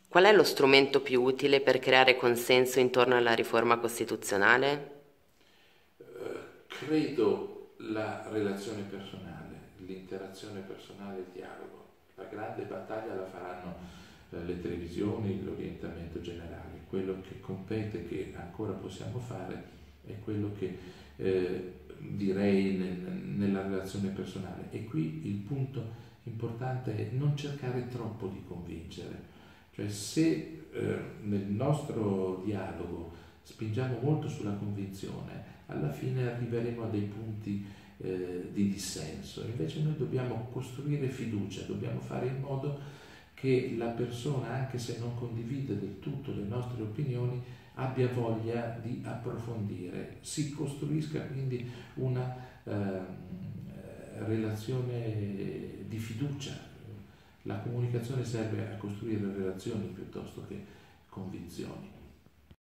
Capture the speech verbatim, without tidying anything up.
Qual è lo strumento più utile per creare consenso intorno alla riforma costituzionale? Eh, credo la relazione personale, l'interazione personale, il dialogo. La grande battaglia la faranno eh, le televisioni, l'orientamento generale. Quello che compete, che ancora possiamo fare, è quello che eh, direi nel, nella relazione personale. E qui il punto importante è non cercare troppo di convincere. Cioè se eh, nel nostro dialogo spingiamo molto sulla convinzione, alla fine arriveremo a dei punti eh, di dissenso. Invece noi dobbiamo costruire fiducia, dobbiamo fare in modo che la persona, anche se non condivide del tutto le nostre opinioni, abbia voglia di approfondire, si costruisca quindi una eh, relazione di fiducia. La comunicazione serve a costruire relazioni piuttosto che convinzioni.